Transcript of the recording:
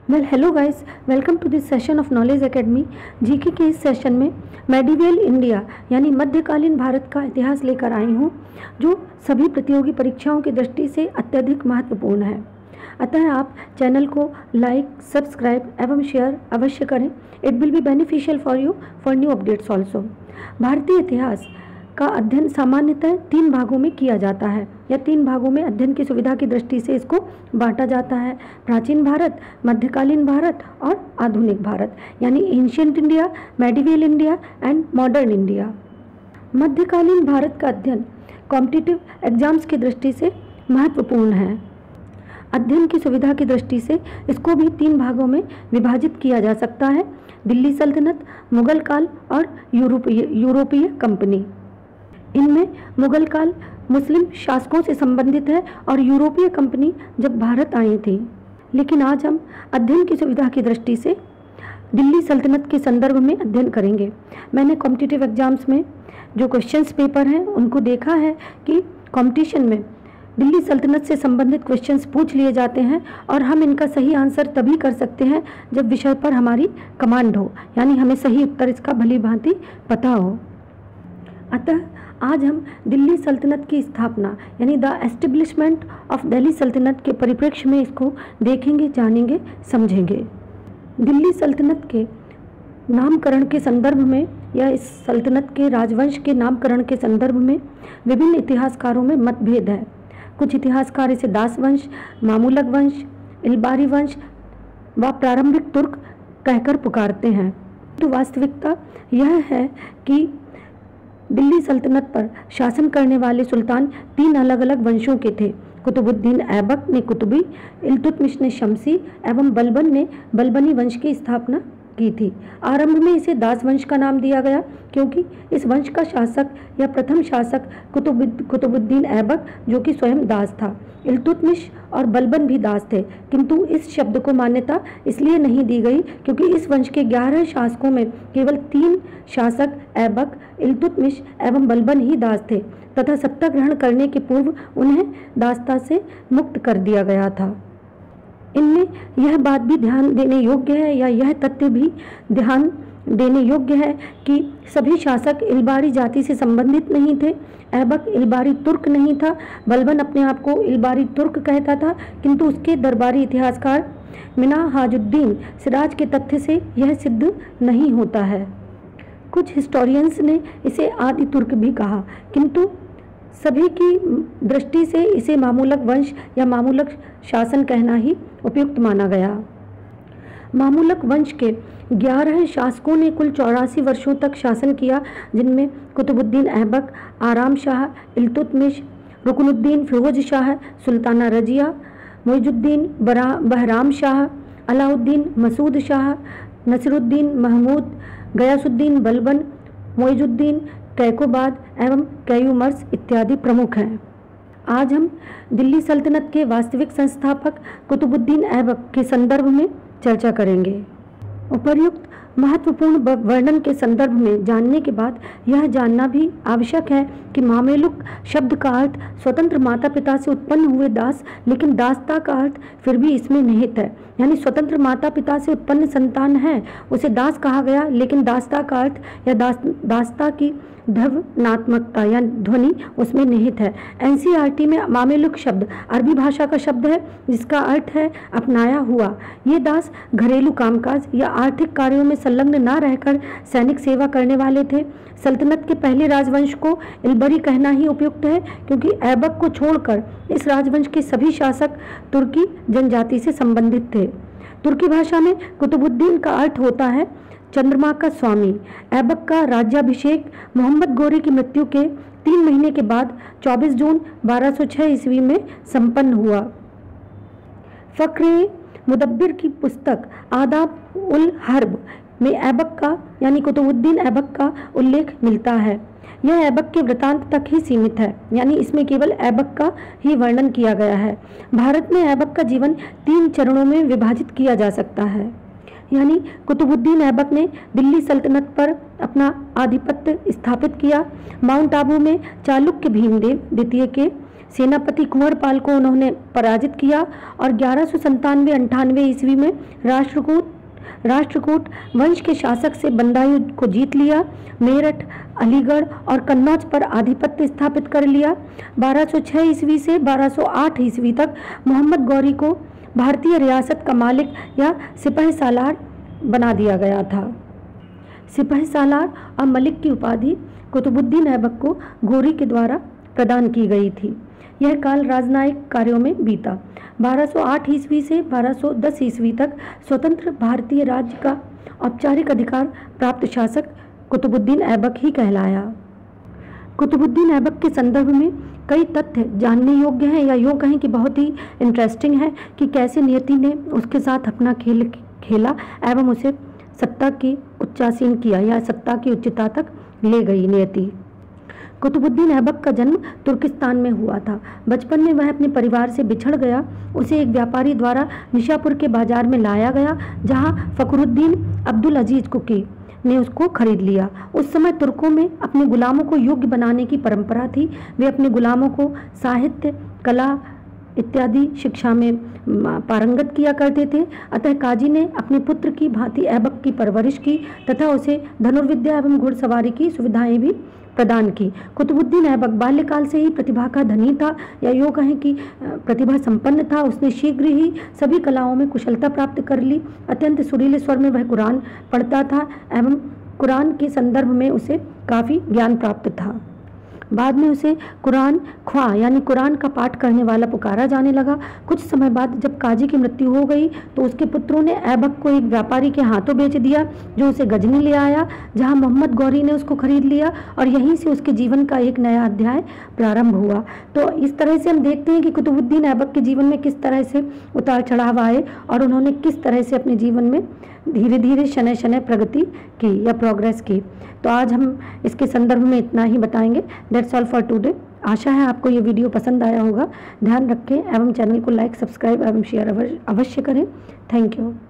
Hello guys, welcome to this session of knowledge academy. GK के इस session में medieval India यानी मध्यकालीन भारत का इतिहास लेकर आई हूँ, जो सभी प्रतियोगी परीक्षाओं की दृष्टि से अत्यधिक महत्वपूर्ण है। अतः आप चैनल को लाइक, सब्सक्राइब एवं शेयर अवश्य करें। It will be beneficial for you for new updates also. भारतीय इतिहास का अध्ययन सामान्यतः 3 भागों में किया जाता है या 3 भागों में अध्ययन की सुविधा की दृष्टि से इसको बांटा जाता है। प्राचीन भारत, मध्यकालीन भारत और आधुनिक भारत, यानी ancient India, medieval India and modern India. मध्यकालीन भारत का अध्ययन कॉम्पिटिटिव एग्जाम्स की दृष्टि से महत्वपूर्ण है। अध्ययन की सुविधा की दृष्टि से इसको भी 3 भागों में विभाजित किया जा सकता है: दिल्ली सल्तनत, मुगल काल और यूरोपीय कंपनी। इनमें मुगल काल मुस्लिम शासकों से संबंधित है और यूरोपीय कंपनी जब भारत आई थी। लेकिन आज हम अध्ययन की सुविधा की दृष्टि से दिल्ली सल्तनत के संदर्भ में अध्ययन करेंगे। मैंने कॉम्पिटिटिव एग्जाम्स में जो क्वेश्चंस पेपर हैं उनको देखा है कि कंपटीशन में दिल्ली सल्तनत से संबंधित क्वेश्चंस पूछ लिए जाते हैं और हम इनका सही आंसर तभी कर सकते हैं जब विषय पर हमारी कमांड हो, यानी हमें सही उत्तर इसका भली भांति पता हो। अतः आज हम दिल्ली सल्तनत की स्थापना यानी द एस्टेब्लिशमेंट ऑफ दिल्ली सल्तनत के परिप्रेक्ष्य में इसको देखेंगे, जानेंगे, समझेंगे। दिल्ली सल्तनत के नामकरण के संदर्भ में या इस सल्तनत के राजवंश के नामकरण के संदर्भ में विभिन्न इतिहासकारों में मतभेद है। कुछ इतिहासकार इसे दास वंश, मामूलक वंश, इल्बारी वंश व प्रारंभिक तुर्क कहकर पुकारते हैं। तो वास्तविकता यह है कि दिल्ली सल्तनत पर शासन करने वाले सुल्तान 3 अलग अलग वंशों के थे। कुतुबुद्दीन ऐबक ने कुतुबी, इल्तुतमिश ने शमसी एवं बलबन ने बलबनी वंश की स्थापना की थी। आरंभ में इसे दास वंश का नाम दिया गया क्योंकि इस वंश का शासक या प्रथम शासक कुतुबुद्दीन ऐबक, जो कि स्वयं दास था। इल्तुतमिश और बलबन भी दास थे, किंतु इस शब्द को मान्यता इसलिए नहीं दी गई क्योंकि इस वंश के 11 शासकों में केवल 3 शासक ऐबक, इल्तुतमिश एवं बलबन ही दास थे तथा सत्ता ग्रहण करने के पूर्व उन्हें दासता से मुक्त कर दिया गया था। इनमें यह बात भी ध्यान देने योग्य है या यह तथ्य भी ध्यान देने योग्य है कि सभी शासक इल्बारी जाति से संबंधित नहीं थे। ऐबक इल्बारी तुर्क नहीं था। बलबन अपने आप को इल्बारी तुर्क कहता था, किंतु उसके दरबारी इतिहासकार मिन्हाजुद्दीन सिराज के तथ्य से यह सिद्ध नहीं होता है। कुछ हिस्टोरियंस ने इसे आदि तुर्क भी कहा, किंतु सभी की दृष्टि से इसे मामूलक वंश या मामूलक शासन कहना ही उपयुक्त माना गया। मामूलक वंश के 11 शासकों ने कुल 84 वर्षों तक शासन किया, जिनमें कुतुबुद्दीन ऐबक, आराम शाह, इल्तुतमिश, रुकनुद्दीन फिरोज शाह, सुल्ताना रजिया, मुइजुद्दीन बहराम शाह, अलाउद्दीन मसूद शाह, नसीरुद्दीन महमूद, गयासुद्दीन बलबन, मुइजुद्दीन कैकोबाद एवं कैयुमर्स इत्यादि प्रमुख हैं। आज हम दिल्ली सल्तनत के वास्तविक संस्थापक कुतुबुद्दीन ऐबक के संदर्भ में चर्चा करेंगे। उपर्युक्त महत्वपूर्ण वर्णन के संदर्भ में जानने के बाद यह जानना भी आवश्यक है कि मामेलुक शब्द का अर्थ स्वतंत्र माता पिता से उत्पन्न हुए दास, लेकिन दासता का अर्थ फिर भी इसमें निहित है, यानी स्वतंत्र माता पिता से उत्पन्न संतान है उसे दास कहा गया, लेकिन दासता का अर्थ या दासता की ध्वनात्मकता या ध्वनि उसमें निहित है। एनसीईआरटी में मामेलुक शब्द अरबी भाषा का शब्द है जिसका अर्थ है अपनाया हुआ। ये दास घरेलू कामकाज या आर्थिक कार्यों में संलग्न न रहकर सैनिक सेवा करने वाले थे। सल्तनत के पहले राजवंश को इल्बरी कहना ही उपयुक्त है क्योंकि ऐबक को छोड़कर इस राजवंश के सभी शासक तुर्की जनजाति से संबंधित थे। तुर्की भाषा में कुतुबुद्दीन का अर्थ होता है चंद्रमा का स्वामी। ऐबक का राज्याभिषेक मोहम्मद गोरी की मृत्यु के 3 महीने के बाद 24 जून 1206 ईस्वी में संपन्न हुआ। फक्रे मुदब्बिर की पुस्तक आदाब उल हर्ब में ऐबक का यानी कुतुबुद्दीन ऐबक का उल्लेख मिलता है। यह ऐबक के वृतांत तक ही सीमित है, यानी इसमें केवल ऐबक का ही वर्णन किया गया है। भारत में ऐबक का जीवन 3 चरणों में विभाजित किया जा सकता है, यानी कुतुबुद्दीन ऐबक ने दिल्ली सल्तनत पर अपना आधिपत्य स्थापित किया। माउंट आबू में चालुक्य भीमदेव द्वितीय के सेनापति कुंवरपाल को उन्होंने पराजित किया और 1197-98 ईस्वी में राष्ट्रकूट वंश के शासक से बदायूं को जीत लिया। मेरठ, अलीगढ़ और कन्नौज पर आधिपत्य स्थापित कर लिया। 1206 ईस्वी से 1208 ईस्वी तक मोहम्मद गौरी को भारतीय रियासत का मालिक या सिपहसालार बना दिया गया था। सिपहसालार और मलिक की उपाधि कुतुबुद्दीन ऐबक को गौरी के द्वारा प्रदान की गई थी। यह काल राजनयिक कार्यों में बीता। 1208 ईस्वी से 1210 ईस्वी तक स्वतंत्र भारतीय राज्य का औपचारिक अधिकार प्राप्त शासक कुतुबुद्दीन ऐबक ही कहलाया। कुतुबुद्दीन ऐबक के संदर्भ में कई तथ्य जानने योग्य हैं, या यूँ कहें कि बहुत ही इंटरेस्टिंग है कि कैसे नियति ने उसके साथ अपना खेल खेला एवं उसे सत्ता की उच्चासीन किया या सत्ता की उच्चता तक ले गई नियति। कुतुबुद्दीन ऐबक का जन्म तुर्किस्तान में हुआ था। बचपन में वह अपने परिवार से बिछड़ गया। उसे एक व्यापारी द्वारा निशापुर के बाजार में लाया गया, जहां फखरुद्दीन अब्दुल अजीज कुकी ने उसको खरीद लिया। उस समय तुर्कों में अपने गुलामों को योग्य बनाने की परंपरा थी। वे अपने गुलामों को साहित्य, कला इत्यादि शिक्षा में पारंगत किया करते थे। अतः काजी ने अपने पुत्र की भांति ऐबक की परवरिश की तथा उसे धनुर्विद्या एवं घुड़सवारी की सुविधाएं भी प्रदान की। कुतुबुद्दीन ऐबक बाल्यकाल से ही प्रतिभा का धनी था, या यूँ कहें कि प्रतिभा संपन्न था। उसने शीघ्र ही सभी कलाओं में कुशलता प्राप्त कर ली। अत्यंत सुरीले स्वर में वह कुरान पढ़ता था एवं कुरान के संदर्भ में उसे काफ़ी ज्ञान प्राप्त था। बाद में उसे कुरान ख्वां यानी कुरान का पाठ करने वाला पुकारा जाने लगा। कुछ समय बाद जब काजी की मृत्यु हो गई तो उसके पुत्रों ने ऐबक को एक व्यापारी के हाथों बेच दिया, जो उसे गजनी ले आया, जहां मोहम्मद गौरी ने उसको खरीद लिया और यहीं से उसके जीवन का एक नया अध्याय प्रारंभ हुआ। तो इस तरह से हम देखते हैं कि कुतुबुद्दीन ऐबक के जीवन में किस तरह से उतार चढ़ाव आए और उन्होंने किस तरह से अपने जीवन में धीरे धीरे शनय शनय प्रगति की या प्रोग्रेस की। तो आज हम इसके संदर्भ में इतना ही बताएंगे। That's all for today. आशा है आपको ये वीडियो पसंद आया होगा। ध्यान रखें एवं चैनल को लाइक, सब्सक्राइब एवं शेयर अवश्य करें। Thank you.